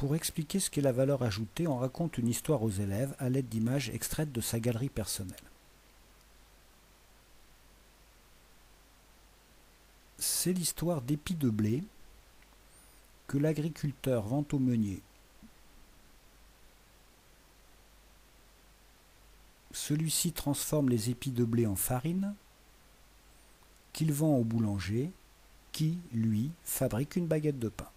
Pour expliquer ce qu'est la valeur ajoutée, on raconte une histoire aux élèves à l'aide d'images extraites de sa galerie personnelle. C'est l'histoire d'épis de blé que l'agriculteur vend au meunier. Celui-ci transforme les épis de blé en farine, qu'il vend au boulanger, qui, lui, fabrique une baguette de pain.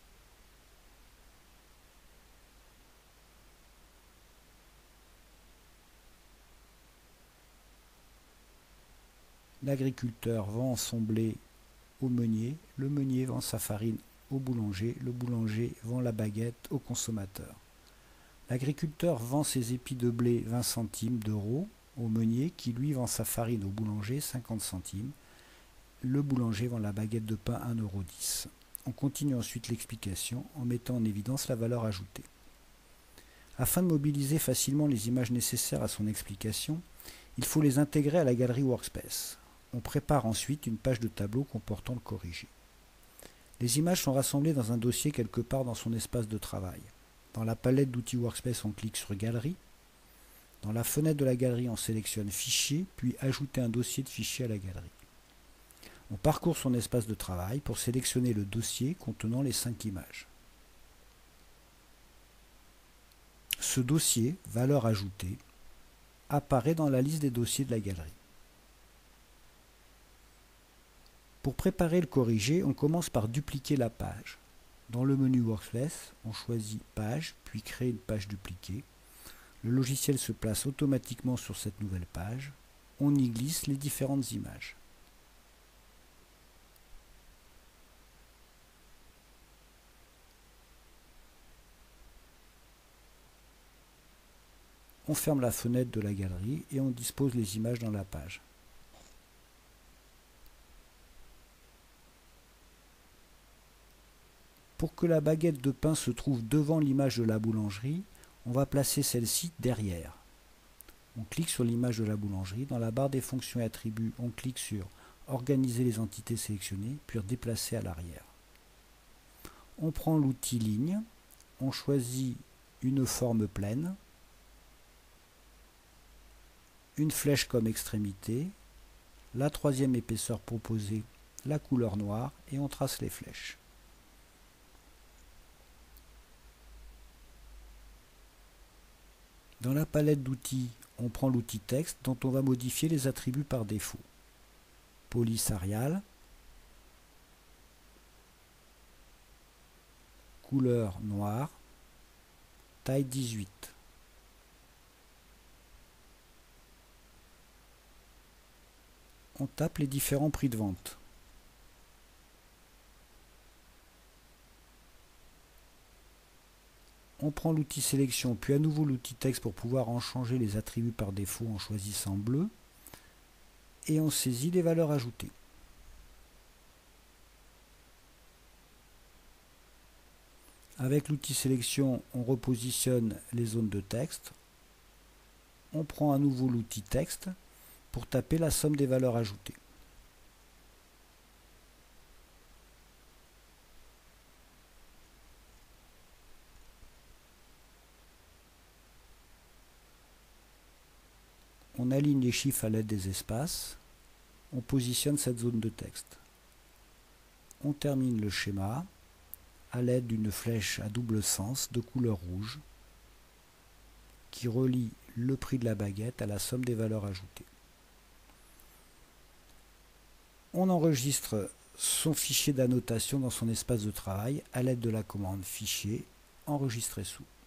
L'agriculteur vend son blé au meunier, le meunier vend sa farine au boulanger, le boulanger vend la baguette au consommateur. L'agriculteur vend ses épis de blé 20 centimes d'euros au meunier qui lui vend sa farine au boulanger 50 centimes. Le boulanger vend la baguette de pain 1,10 €. On continue ensuite l'explication en mettant en évidence la valeur ajoutée. Afin de mobiliser facilement les images nécessaires à son explication, il faut les intégrer à la galerie Workspace. On prépare ensuite une page de tableau comportant le corrigé. Les images sont rassemblées dans un dossier quelque part dans son espace de travail. Dans la palette d'outils Workspace, on clique sur Galerie. Dans la fenêtre de la galerie, on sélectionne Fichier, puis Ajouter un dossier de fichier à la galerie. On parcourt son espace de travail pour sélectionner le dossier contenant les 5 images. Ce dossier, valeur ajoutée, apparaît dans la liste des dossiers de la galerie. Pour préparer le corrigé, on commence par dupliquer la page. Dans le menu Workspace, on choisit Page, puis Créer une page dupliquée. Le logiciel se place automatiquement sur cette nouvelle page. On y glisse les différentes images. On ferme la fenêtre de la galerie et on dispose les images dans la page. Pour que la baguette de pain se trouve devant l'image de la boulangerie, on va placer celle-ci derrière. On clique sur l'image de la boulangerie. Dans la barre des fonctions et attributs, on clique sur Organiser les entités sélectionnées, puis Déplacer à l'arrière. On prend l'outil Ligne, on choisit une forme pleine, une flèche comme extrémité, la troisième épaisseur proposée, la couleur noire, et on trace les flèches. Dans la palette d'outils, on prend l'outil texte dont on va modifier les attributs par défaut. Police Arial, couleur noire, taille 18. On tape les différents prix de vente. On prend l'outil sélection, puis à nouveau l'outil texte pour pouvoir en changer les attributs par défaut en choisissant bleu. Et on saisit les valeurs ajoutées. Avec l'outil sélection, on repositionne les zones de texte. On prend à nouveau l'outil texte pour taper la somme des valeurs ajoutées. On aligne les chiffres à l'aide des espaces. On positionne cette zone de texte. On termine le schéma à l'aide d'une flèche à double sens de couleur rouge qui relie le prix de la baguette à la somme des valeurs ajoutées. On enregistre son fichier d'annotation dans son espace de travail à l'aide de la commande Fichier, Enregistrer sous.